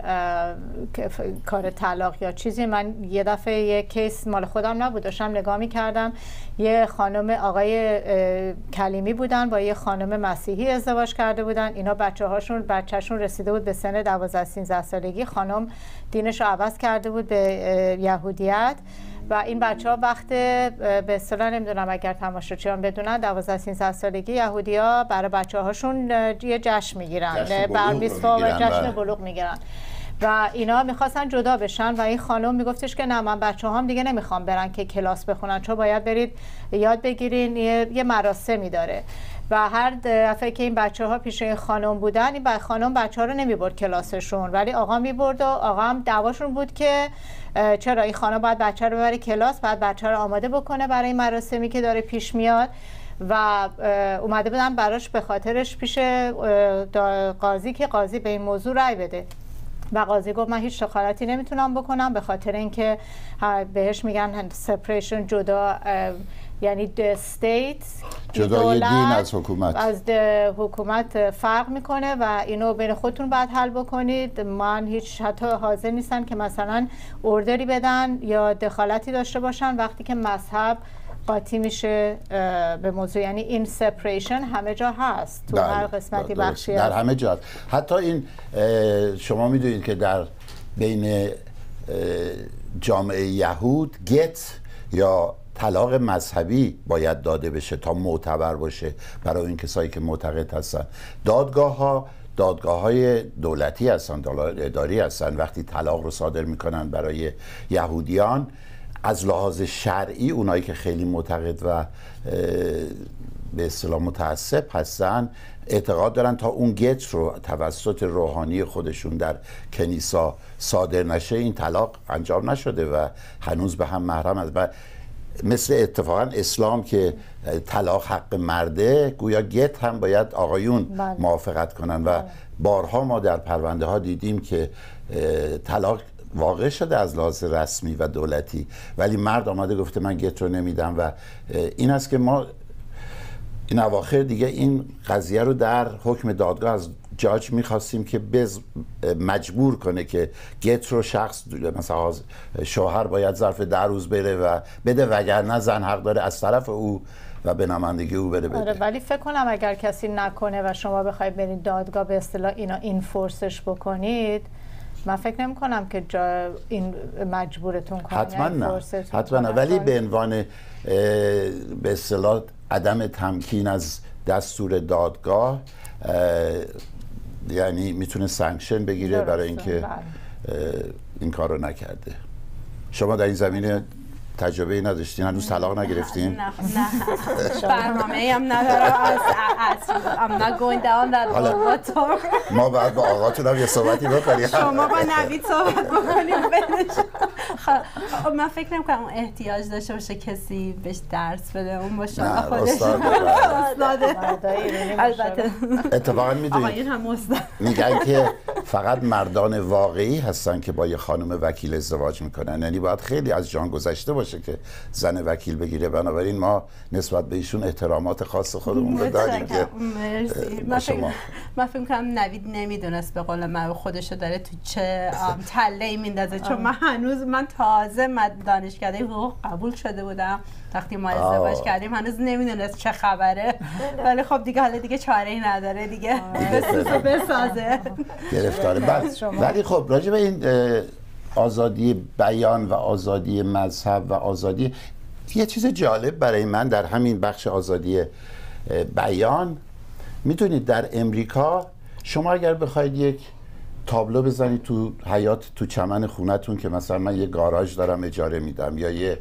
F: کار طلاق یا چیزی، من یه دفعه یه کیس مال خودم نبود، داشتم نگاه میکردم، یه خانم آقای کلیمی بودن با یه خانم مسیحی ازدواج کرده بودن. اینا بچه هاشون بچهشون رسیده بود به سن دوازده سیزده سالگی، خانم دینش رو عوض کرده بود به یهودیت و این بچه ها وقت به اصطلاح نمیدونم اگر تماشاچیان بدونن، دوازده سیزده سالگی یهودیا برای بچه هاشون یه جشن میگیرن، برمیسوا و جشن بلوغ میگیرن و اینا میخواستن جدا بشن و این خانم میگفتش که نه، من بچه هم دیگه نمیخوام برن که کلاس بخونن، چون باید برید یاد بگیرین، یه, یه مراسمی داره. و هر دفعه که این بچه ها پیش این خانم بودن، این خانم بچه ها رو نمیبرد کلاسشون، ولی آقا میبرد و آقا هم دعواشون بود که چرا این خانم باید بچه رو ببره کلاس، باید بچه رو آماده بکنه برای این مراسمی که داره پیش میاد. و اومده بودن براش به خاطرش پیش قاضی که قاضی به این موضوع رأی بده و قاضی گفت من هیچ دخالتی نمیتونم بکنم، به خاطر اینکه بهش میگن separation، جدا، یعنی استیت،
B: جدای دین از حکومت،
F: از حکومت فرق میکنه و اینو بین خودتون باید حل بکنید. من هیچ حتی حاضر نیستم که مثلا اوردری بدن یا دخالتی داشته باشن وقتی که مذهب قاطی میشه به موضوع. یعنی این سپریشن همه جا هست، تو هر قسمتی بخشی
B: در همه جا هست. حتی این شما میدونید که در بین جامعه یهود گت یا طلاق مذهبی باید داده بشه تا معتبر باشه برای این کسایی که معتقد هستن. دادگاه ها دادگاه های دولتی هستن، اداری هستن، وقتی طلاق رو صادر میکنن برای یهودیان، از لحاظ شرعی اونایی که خیلی معتقد و به اصطلاح متعصب هستن اعتقاد دارن تا اون گت رو توسط روحانی خودشون در کنیسا صادر نشه این طلاق انجام نشده و هنوز به هم محرم است. و مثل اتفاقا اسلام که طلاق حق مرده، گویا گت هم باید آقایون بله. موافقت کنن و بارها ما در پرونده ها دیدیم که طلاق واقع شده از لحاظ رسمی و دولتی، ولی مرد آمده گفته من گت رو نمیدم و این است که ما این اواخر دیگه این قضیه رو در حکم دادگاه از جاج میخواستیم که بز مجبور کنه که گت رو شخص مثلا شوهر باید ظرف ده روز بره و بده، وگرنه زن حق داره از طرف او و به نمایندگی او بره بده.
F: آره، ولی فکر کنم اگر کسی نکنه و شما بخواید برید دادگاه به اصطلاح اینا این فورسش بکنید، من فکر نمی کنم که جا این مجبورتون کنه.
B: حتما نه، حتما نه، ولی به عنوان به اصطلاح عدم تمکین از دستور دادگاه یعنی میتونه سانکشن بگیره برای اینکه این کار رو نکرده. شما در این زمینه تجربه نداشتین؟ هنوز طلاق نگرفتین؟
E: نه نه برنامه هم ندارم. I'm not going down that road.
B: ما بعد با آقاتون هم یه صحبتی بکنیم.
E: شما با نوید صحبت بکنیم. من فکر نمی کنم احتیاج داشته باشه کسی بهش درس بده. اون با شما خودش استاده.
B: البته اتفاقا میدونید میگن که فقط مردان واقعی هستن که با یه خانم وکیل ازدواج میکنن، یعنی باید خیلی از جان گذشته باشه که زن وکیل بگیره. بنابراین ما نسبت به ایشون احترامات خاص خودمون رو داریم که
E: مرسی. من فکر کنم نوید نمیدونست به قول من خودشو داره تو چه تله‌ای میندازه، چون من هنوز من تازه دانشکده حقوق قبول شده بودم وقتی ما ازدواج کردیم، هنوز نمیدونست چه خبره، ولی خب دیگه حالا دیگه چاره‌ای نداره دیگه بسازه بسازه
B: گرفتاره. ولی خب راجع به این آزادی بیان و آزادی مذهب و آزادی، یه چیز جالب برای من در همین بخش آزادی بیان، میدونید در امریکا شما اگر بخواید یک تابلو بزنید تو حیاط تو چمن خونتون که مثلا من یه گاراژ دارم اجاره میدم یا یه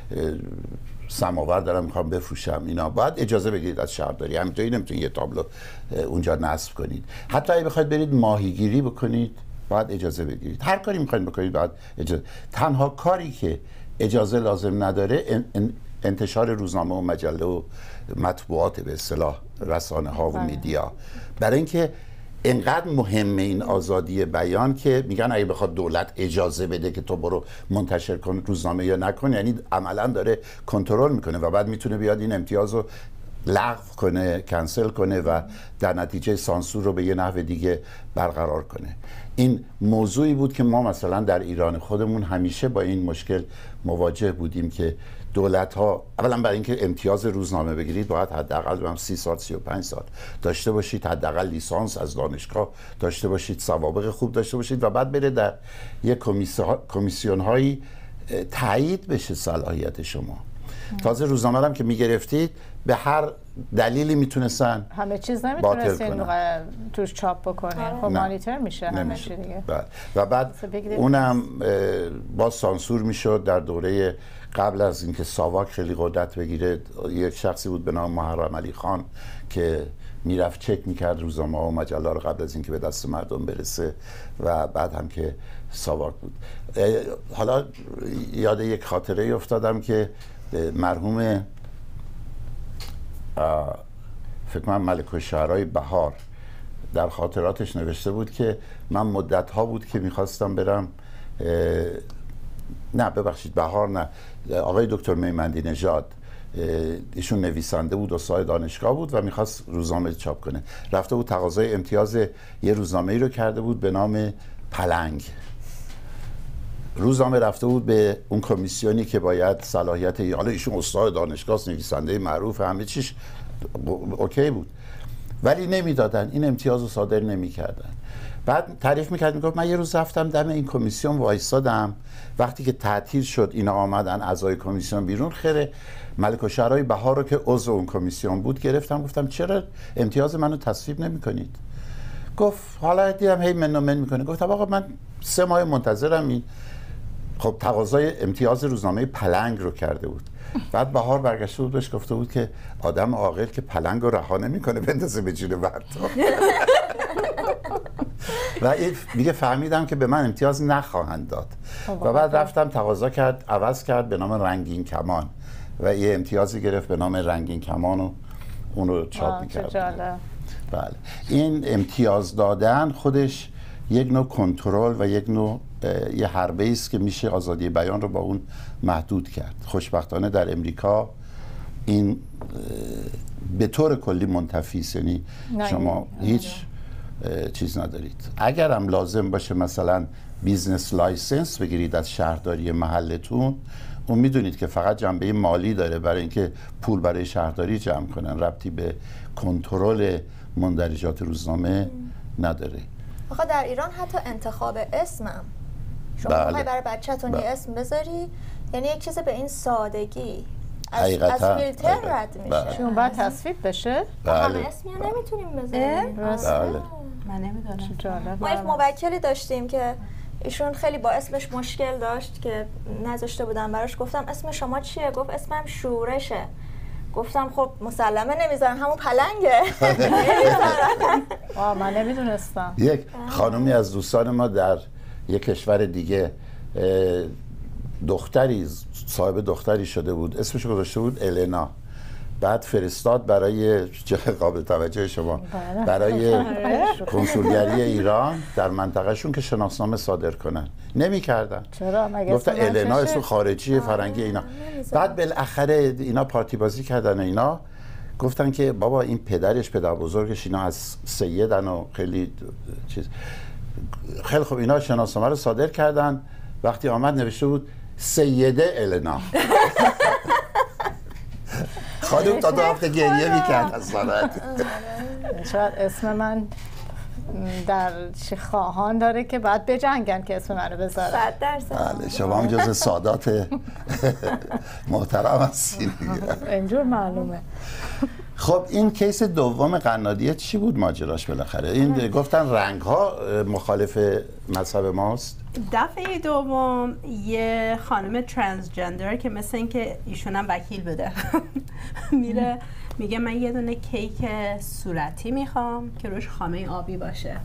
B: سماور دارم میخوام بفروشم، اینا باید اجازه بگیرید از شهرداری. همینطوری نمیتونید یه تابلو اونجا نصب کنید. حتی اگه بخواید برید ماهیگیری بکنید باید اجازه بگیرید. هر کاری میخواید بکنید باید اجازه. تنها کاری که اجازه لازم نداره انتشار روزنامه و مجله و مطبوعات به اصطلاح رسانه ها و میدیا، برای اینکه اینقدر مهمه این آزادی بیان که میگن اگه بخواد دولت اجازه بده که تو برو منتشر کن روزنامه یا نکن، یعنی عملا داره کنترل میکنه و بعد میتونه بیاد این امتیاز رو لغو کنه، کنسل کنه و در نتیجه سانسور رو به یه نحو دیگه برقرار کنه. این موضوعی بود که ما مثلا در ایران خودمون همیشه با این مشکل مواجه بودیم که دولت ها اولا برای اینکه امتیاز روزنامه بگیرید باید حداقل هم سی سال سی و پنج سال داشته باشید، حداقل لیسانس از دانشگاه داشته باشید، سوابق خوب داشته باشید و بعد بره در یک کمیسیون هایی تایید بشه صلاحیت شما. تازه روزنامه هم که میگرفتید به هر دلیلی میتونستن
F: همه چیز نمیتونستین توش چاپ بکنین، خب مانیتور میشه همه چی دیگه.
B: و بعد اونم با سانسور میشد. در دوره قبل از اینکه ساواک خیلی قدرت بگیره یک شخصی بود به نام محرم علی خان که میرفت چک میکرد روزنامه و مجله رو قبل از اینکه به دست مردم برسه و بعد هم که ساواک بود. حالا یاد یک خاطره افتادم که مرحوم فکر کنم ملک الشعرای بهار در خاطراتش نوشته بود که من مدت ها بود که میخواستم برم، نه ببخشید بهار نه، آقای دکتر میمندی نژاد، ایشون نویسنده بود، استاد دانشگاه بود و میخواست روزنامه چاپ کنه. رفته بود تقاضای امتیاز یه روزنامه‌ای رو کرده بود به نام پلنگ. روزنامه رفته بود به اون کمیسیونی که باید صلاحیت، حالا ایشون استاد دانشگاه، نویسنده معروف، همه چیش اوکی بود، ولی نمیدادن، این امتیاز رو صادر نمیکردن. بعد تعریف میکرد، میگفت من یه روز رفتم دم این کمیسیون وایسادم، وقتی که تعطیل شد اینا آمدن اعضای کمیسیون بیرون، خیره ملک الشعرای بهار رو که عضو اون کمیسیون بود گرفتم، گفتم چرا امتیاز منو تصویب نمیکنید؟ گفت حالا دیدم هی من و من میکنه. گفتم آقا من سه ماه منتظرم این خب تقاضای امتیاز روزنامه پلنگ رو کرده بود. بعد بهار برگشته بود بهش گفته بود که آدم عاقل که پلنگ رو رها نمی‌کنه بندازه به جون برتا. و میگه فهمیدم که به من امتیاز نخواهند داد و بعد رفتم تقاضا کرد عوض کرد به نام رنگین کمان و یه امتیازی گرفت به نام رنگین کمان و اون رو چاپ می‌کرد. بله این امتیاز دادن خودش یک نوع کنترل و یک نوع یه حربه است که میشه آزادی بیان رو با اون محدود کرد. خوشبختانه در امریکا این به طور کلی منتفی است، یعنی شما هیچ چیز ندارید. اگر هم لازم باشه مثلا بیزنس لایسنس بگیرید از شهرداری محلتون، اون میدونید که فقط جنبه مالی داره برای اینکه پول برای شهرداری جمع کنن، ربطی به کنترل مندرجات روزنامه نداره.
D: آخه در ایران حتی انتخاب اسمم شما بله. برای بچه‌تون یه اسم بذاری، یعنی یک چیز به این سادگی از, از فیلتر رد میشه.
F: بله. چون باید تصویب بشه؟
B: بله.
D: همه اسمی رو نمیتونیم بذاریم.
B: بله.
E: من نمیدونم.
D: ما یک موکلی داشتیم که ایشون خیلی با اسمش مشکل داشت که نذاشته بودم براش. گفتم اسم شما چیه؟ گفت اسمم شورشه. گفتم خب مسلمه نمیذارن، همون پلنگه.
F: آه من نمیدونستم.
B: یک خانومی از دوستان ما در یک کشور دیگه دختری صاحب دختری شده بود، اسمش گذاشته بود النا. بعد فرستاد برای قابل توجه شما برای کنسولگری ایران در منطقهشون که شناسنامه صادر کنن، نمی‌کردن.
F: چرا؟ مگه
B: گفتن النا اسم خارجی فرنگی اینا. بعد بالاخره اینا پارتی بازی کردن، اینا گفتن که بابا این پدرش پدر بزرگش اینا از سیدن و خیلی چیز. خیلی خوب اینا شناسنامه رو صادر کردن. وقتی آمد نوشته بود سیده النا. خانم تا دو هفته گریه میکرد از صورت.
F: شاید اسم من در خواهان داره که بعد بجنگن که اسم من رو بذارن.
D: صد درصد.
B: بله شما هم جز سادات محترم هستید.
F: اینجور معلومه.
B: خب این کیس دوم قنادیه چی بود ماجراش بالاخره؟ این گفتن رنگ ها مخالف مذهب ماست؟
E: دفعه دوم یه خانم ترانسجندر که مثل این که ایشون هم وکیل بده میره میگه من یه دونه کیک صورتی میخوام که روش خامه آبی باشه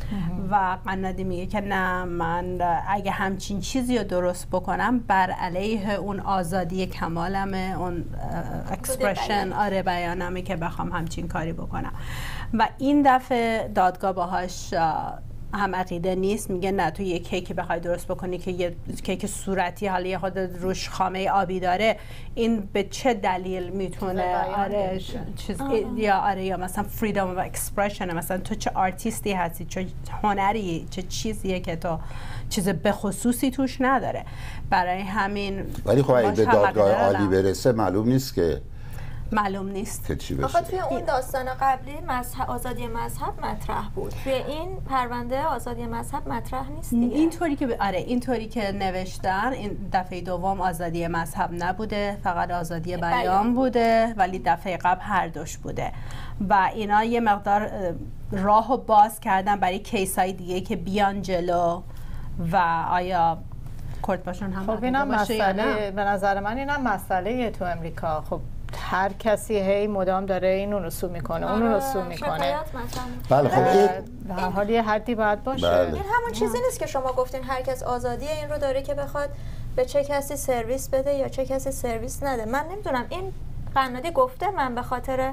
E: و قنادی میگه که نه، من اگه همچین چیزی رو درست بکنم بر علیه اون آزادی کمالمه، اون اکسپرشن آره بیانمه که بخوام همچین کاری بکنم. و این دفعه دادگاه باهاش هم عقیده نیست، میگه نه تو یه کیکی بخوای درست بکنی که یه کیک صورتی حالا یه خود روش خامه آبی داره، این به چه دلیل میتونه آره چیز یا آره یا مثلا فریدم اف اکسپرشن، مثلا تو چه آرتیستی هستی، چه هنری، چه چیزیه که تو چیز به خصوصی توش نداره. برای همین
B: ولی خب اگه به دادگاه عالی برسه معلوم نیست که
E: معلوم نیست.
D: آخه توی اون داستان قبلی مذهب آزادی مذهب مطرح بود، توی این پرونده آزادی مذهب مطرح نیست دیگه.
E: اینطوری که ب... آره اینطوری که نوشتن این دفعه دوم آزادی مذهب نبوده، فقط آزادی بیان, بیان بوده، ولی دفعه قبل هر دوش بوده و اینا یه مقدار راهو باز کردن برای کیسای دیگه که بیان جلو و آیا کورت باشون هم
F: خب اینم مسئله، به نظر من اینم مسئله تو امریکا. خب هر کسی هی مدام داره این اون رسوم میکنه اون رسوم میکنه.
B: بله خب این
F: به هر حال یه حدی باید باشه.
B: بله.
D: این همون چیزی نیست که شما گفتین هر کس آزادی این رو داره که بخواد به چه کسی سرویس بده یا چه کسی سرویس نده. من نمیدونم این قنادی گفته من به خاطر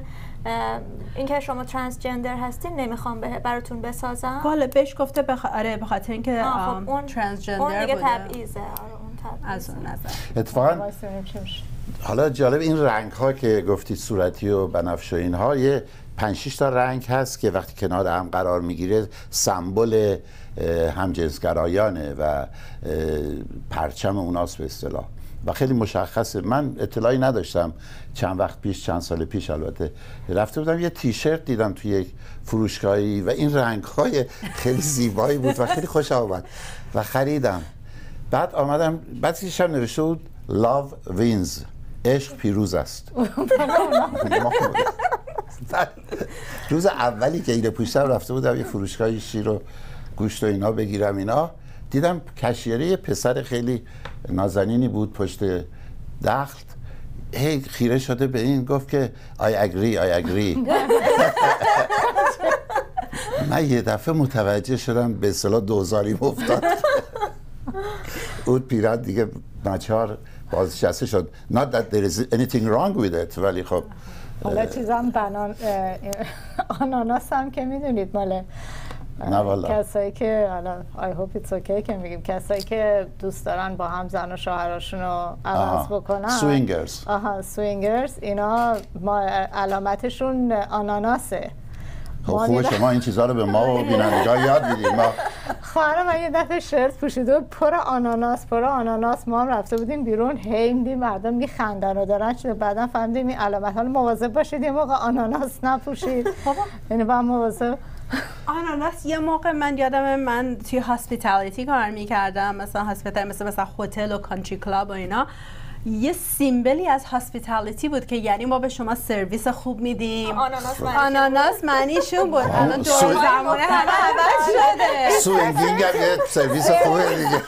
D: اینکه شما ترانسجندر هستین نمیخوام براتون بسازم.
E: بله بهش گفته بخ... آره به خاطر اینکه
D: خب اون
E: ترانسجندر
D: اون دیگه
E: بوده.
D: تبعیضه. آره اون تبعیض.
E: از اون نظر
B: اتفاقا حالا جالب این رنگ ها که گفتید صورتی و بنفش و اینها، یه پنج شش تا رنگ هست که وقتی کنار هم قرار میگیره سمبل همجنسگرایانه و پرچم اوناست به اصطلاح و خیلی مشخصه. من اطلاعی نداشتم چند وقت پیش، چند سال پیش البته، رفته بودم یه تیشرت دیدم توی یک فروشگاهی و این رنگ های خیلی زیبایی بود و خیلی خوش آمد و خریدم. بعد آمدم بعد تیشرت نوشته بود Love wins، عشق پیروز است. روز اولی که اینو پوشیدم رفته بودم یه فروشگاه شیر و گوشت و اینا بگیرم اینا، دیدم کشیره یه پسر خیلی نازنینی بود پشت دخت، هی خیره شده به این گفت که I agree I agree. من یه دفعه متوجه شدم به اصطلاح دوزاری افتاد. اون پیرد دیگه ناچار بازنشسته شد. Not that there is anything wrong with it. ولی خب
F: حالا چیزام بنان آناناس هم که میدونید ماله
B: نه والا
F: کسایی که حالا I hope it's okay که میگیم کسایی که دوست دارن با هم زن و شوهراشون رو عوض بکنن،
B: سوینگرز.
F: آها سوینگرز، اینا ما علامتشون آناناسه.
B: خب خوبه شما این چیزها رو به ما و بینندگان یاد میدید. ما
F: خواهرم من یه دفعه شرط پوشیده پر آناناس پر آناناس، ما هم رفته بودیم بیرون، هی میدیم مردم میخندن و دارن شده، بعدا فهمیدیم این علامت. حالا مواظب باشید یه موقع آناناس نپوشید. یعنی با مواظب
E: آناناس. یه موقع من یادم من توی هاسپیتالیتی کار میکردم، مثلا هاسپیتال مثلا مثلا هتل و کانتری کلاب و اینا، یه سیمبلی از هاسپیتالیتی بود که یعنی ما به شما سرویس خوب میدیم.
D: آناناس
E: آناناس معنیشون بود. الان دور زمانه همه عوض شده.
B: سوینگینگ هم یه سرویس خوبه دیگه.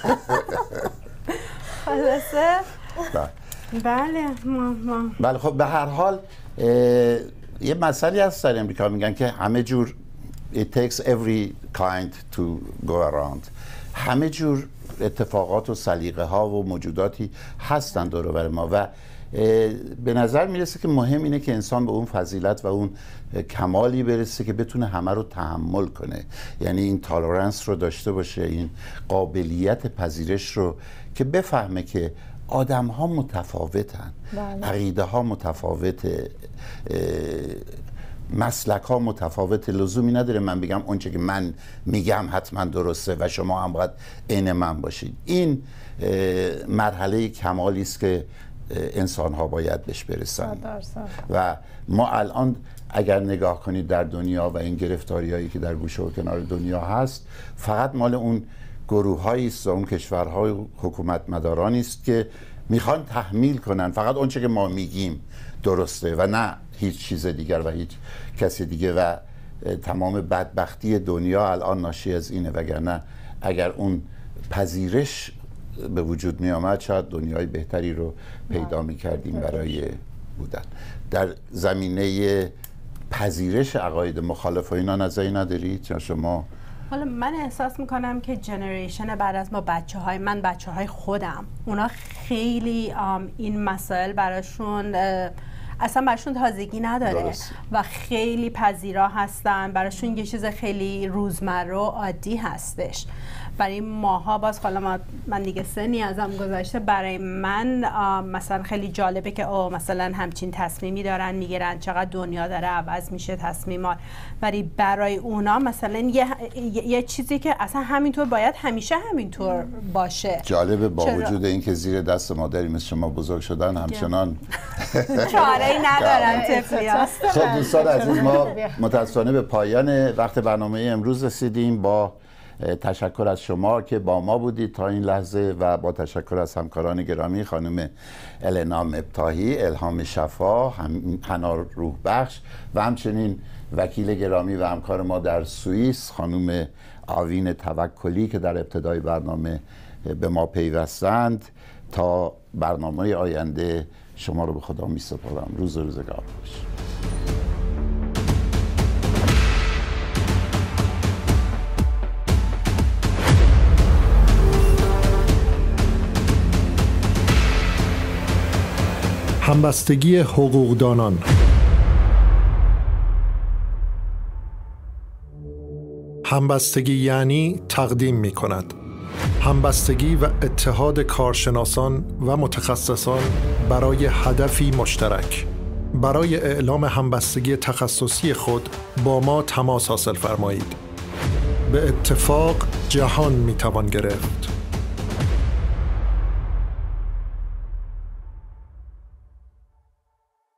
E: خلاصه بله ما ما
B: بله خب به هر حال یه مسئله هست در امریکا میگن که همه جور it takes every kind to go around. همه جور اتفاقات و سلیقه ها و موجوداتی هستن دور و بر ما و به نظر میرسه که مهم اینه که انسان به اون فضیلت و اون کمالی برسه که بتونه همه رو تحمل کنه، یعنی این تالرنس رو داشته باشه، این قابلیت پذیرش رو که بفهمه که آدم ها متفاوتن، عقیده ها متفاوته، مسلک ها متفاوت، لزومی نداره من بگم اونچه که من میگم حتما درسته و شما هم باید عین من باشید. این مرحله کمالی است که انسان ها باید بهش برسن و ما الان اگر نگاه کنید در دنیا و این گرفتاری هایی که در گوشه و کنار دنیا هست فقط مال اون گروه هایی است و اون کشورهای حکومت مدارانی است که میخوان تحمیل کنن فقط اونچه که ما میگیم درسته و نه هیچ چیز دیگر و هیچ کسی دیگه و تمام بدبختی دنیا الان ناشی از اینه، وگرنه اگر اون پذیرش به وجود می آمد شاید دنیای بهتری رو پیدا می کردیم برای بودن. در زمینه پذیرش عقاید مخالف و اینا نظری ندارید یا شما؟
E: حالا من احساس میکنم که جنریشن بعد از ما بچه های من بچه های خودم اونا خیلی این مسائل براشون اصلا براشون تازگی نداره درست. و خیلی پذیرا هستن، براشون یه چیز خیلی روزمره و عادی هستش. برای ماها باز حالا ما من دیگه سنی ازم گذشته، برای من مثلا خیلی جالبه که او مثلا همچین تصمیمی دارن میگیرن، چقدر دنیا داره عوض میشه تصمیمات، ولی برای اونا مثلا یه, یه چیزی که اصلا همینطور باید همیشه همینطور باشه.
B: جالبه با چرا؟ وجود اینکه زیر دست مادری مثل شما بزرگ شدن همچنان
E: چاره‌ای ندارن طفلی‌ها.
B: خب دوستان عزیز ما متاسفانه به پایان وقت برنامه امروز رسیدیم. با تشکر از شما که با ما بودید تا این لحظه و با تشکر از همکاران گرامی خانم النا مبتاحی، الهام شفا، حنا روح بخش و همچنین وکیل گرامی و همکار ما در سوئیس خانم آوین توکلی که در ابتدای برنامه به ما پیوستند. تا برنامه آینده شما رو به خدا می سپارم. روز و روزگار باش.
A: همبستگی حقوقدانان. همبستگی یعنی تقدیم می کند. همبستگی و اتحاد کارشناسان و متخصصان برای هدفی مشترک. برای اعلام همبستگی تخصصی خود با ما تماس حاصل فرمایید. به اتفاق جهان می توان گرفت.